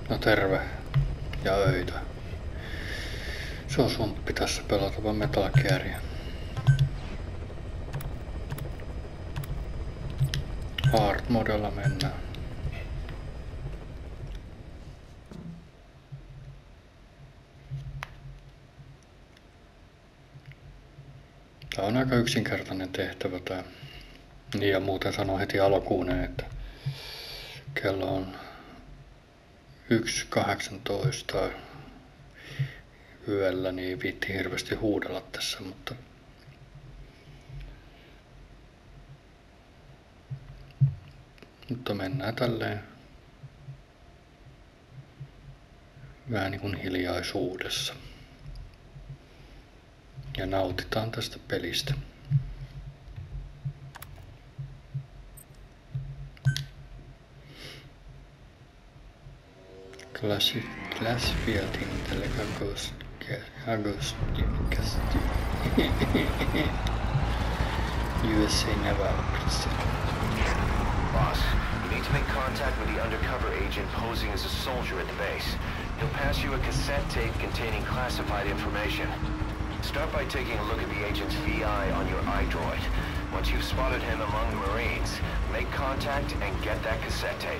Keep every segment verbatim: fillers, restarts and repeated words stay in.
No terve ja öitä. Se on sumppi tässä pelatava Metal Gearia. Hard modella mennään. Tää on aika yksinkertainen tehtävä tää. Niin ja muuten sanon heti alkuun, että kello on yksi kahdeksantoista yöllä, niin viitti hirveästi huudella tässä, mutta mutta mennään tälleen vähän niin kuin hiljaisuudessa ja nautitaan tästä pelistä. Classic glass building Telecagos Agos U S A Naval. Boss, you need to make contact with the undercover agent posing as a soldier at the base. He'll pass you a cassette tape containing classified information. Start by taking a look at the agent's V I on your iDroid. Once you've spotted him among the Marines, make contact and get that cassette tape.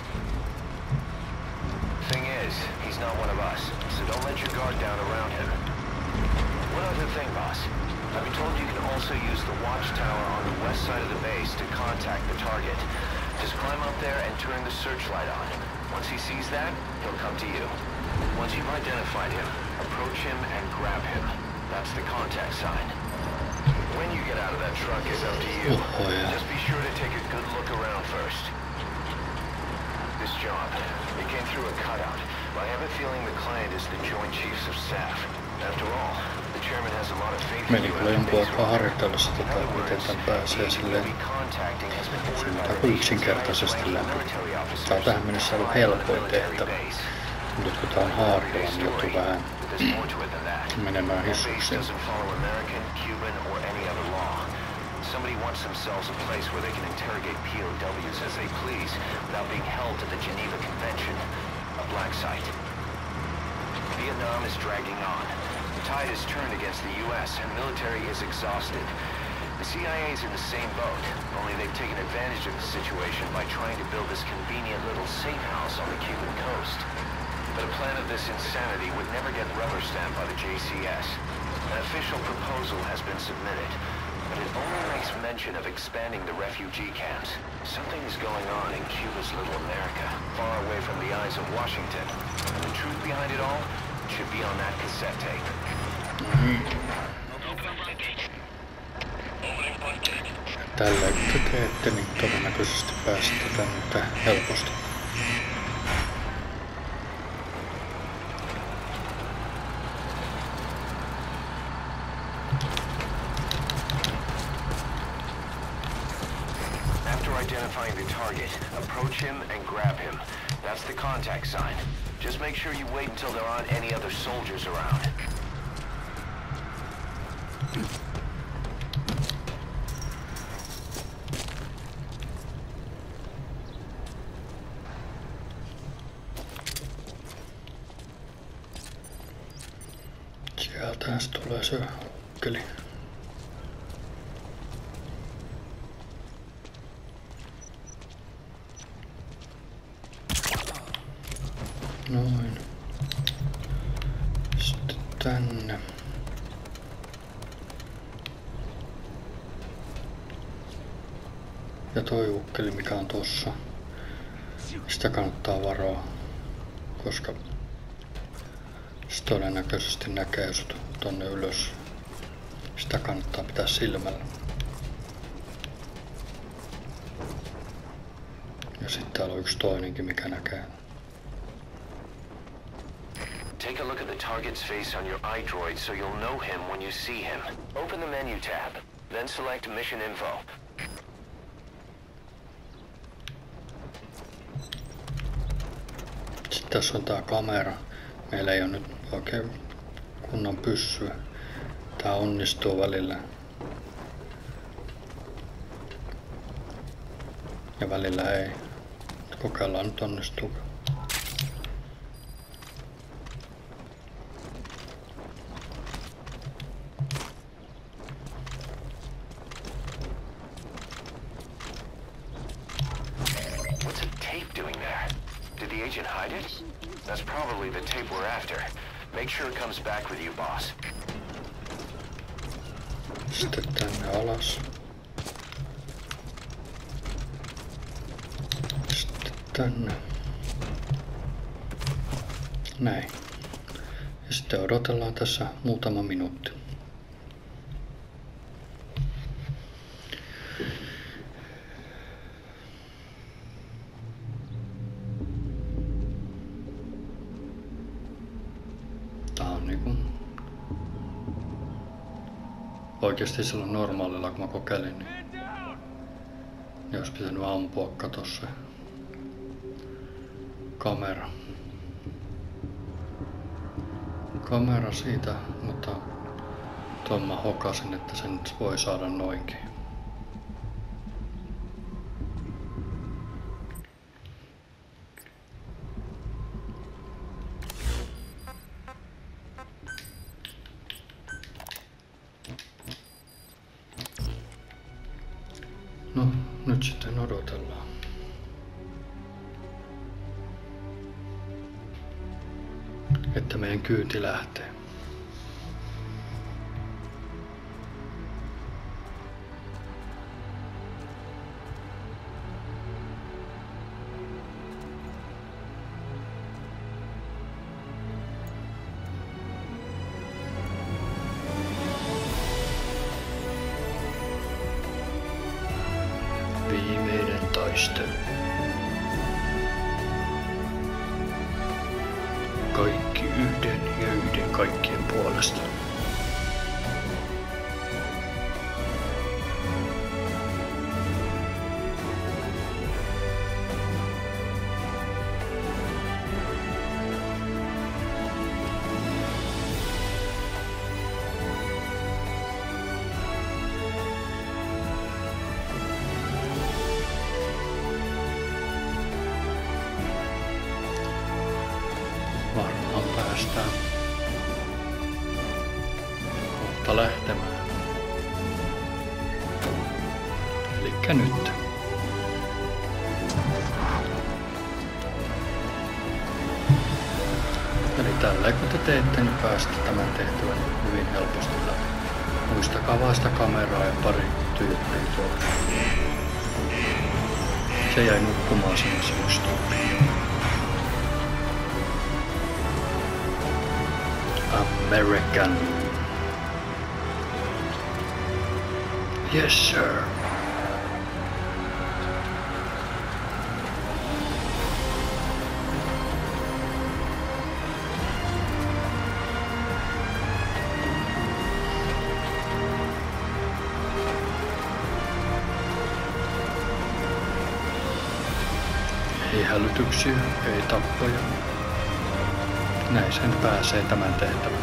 Thing is, he's not one of us, so don't let your guard down around him. One other thing, boss. I've been told you can also use the watchtower on the west side of the base to contact the target. Just climb up there and turn the searchlight on. Once he sees that, he'll come to you. Once you've identified him, approach him and grab him. That's the contact sign. When you get out of that truck is up to you. Oh, yeah. Just be sure to take a good look around first. This job, it came through a cutout, but I have a feeling the client is the Joint Chiefs of Staff. After all, the chairman has a lot of faith in Meni you. kyllä jonkun aikaa harjoitella sitä, miten tän pääsee silleen sanotaanko yksinkertaisesti läpi. Tää on tähän mennessä ollut helpoin tehtävä. Nyt kun tää on haarilla, niin joutuu vähän menemään hissuksiin. Somebody wants themselves a place where they can interrogate P O Ws as they please without being held to the Geneva Convention. A black site. Vietnam is dragging on. The tide has turned against the U S and military is exhausted. The C I A is in the same boat, only they've taken advantage of the situation by trying to build this convenient little safe house on the Cuban coast. But a plan of this insanity would never get rubber stamped by the J C S. An official proposal has been submitted, but it only makes mention of expanding the refugee camps. Something is going on in Cuba's little America, far away from the eyes of Washington. And the truth behind it all should be on that cassette tape. Tällä kun te teette, niin todennäköisesti pääsette tänne helposti. Identifying the target, approach him and grab him. That's the contact sign. Just make sure you wait until there aren't any other soldiers around. Sieltähän se tulee se ukkeli. Noin. Sitten tänne. Ja toi ukkeli mikä on tossa. Sitä kannattaa varoa, koska se todennäköisesti näkee sut tonne ylös. Sitä kannattaa pitää silmällä. Ja sitten täällä on yksi toinenkin mikä näkee. Take a look at the target's face on your iDroid so you'll know him when you see him. Open the menu tab, then select Mission Info. Sitten tässä on tää kamera. Meillä ei ole nyt oikein kunnon pyssyä. Tää onnistuu välillä. Ja välillä ei. Kokeillaan nyt onnistuuko. the agent hide it? That's probably the tape we're after. Make sure it comes back with you, boss. Sitten tänne alas. Sitten tänne. Näin. Ja sitten odotellaan tässä muutama minuutti. Tää on niinku oikeesti silloin normaalilla kun mä kokeilin, niin, niin olisi pitänyt ampua kato se kamera. Kamera siitä, mutta tuon mä hokasin, että sen voi saada noinkin. No, nyt sitten odotellaan. Että meidän kyyti lähtee. Viimeinen taistelu. Kaikki yhden ja yhden kaikkien puolesta. Varmaan päästään kohta lähtemään. Elikkä nyt. Eli tällä kun te teette, niin päästä tämän tehtävän hyvin helposti läpi. Muistakaa vaan sitä kameraa ja pari tyyppiä tuolta. Se jäi nukkumaan sinne se yksi tyyppi. American. Yes, sir. Ei hälytyksiä, ei tappoja. Näin sen pääsee tämän tehtävän.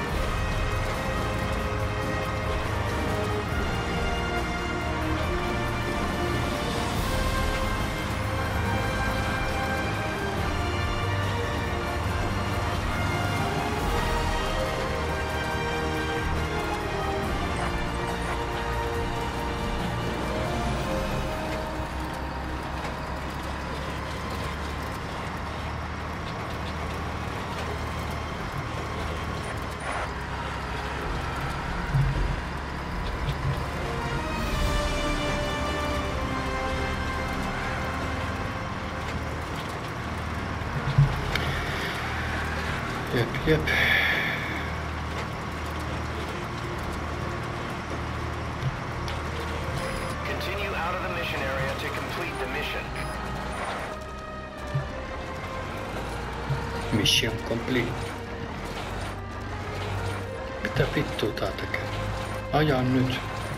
Jep, jep. Continue out of the mission area to complete the mission. Mission complete. Mitä vittua tää tekee? Ajaa nyt.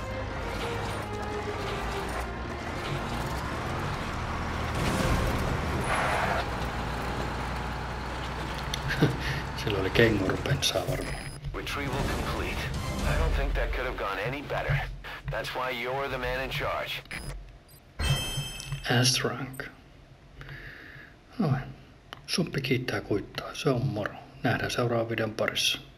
Sillä oli kengurupensaa varmaan. Retrieval complete. I don't think that could have gone any better. That's why you're the man in charge. S-rank. Noin. Suppi kiittää kuittaa. Se on moro. Nähdään seuraavan videon parissa.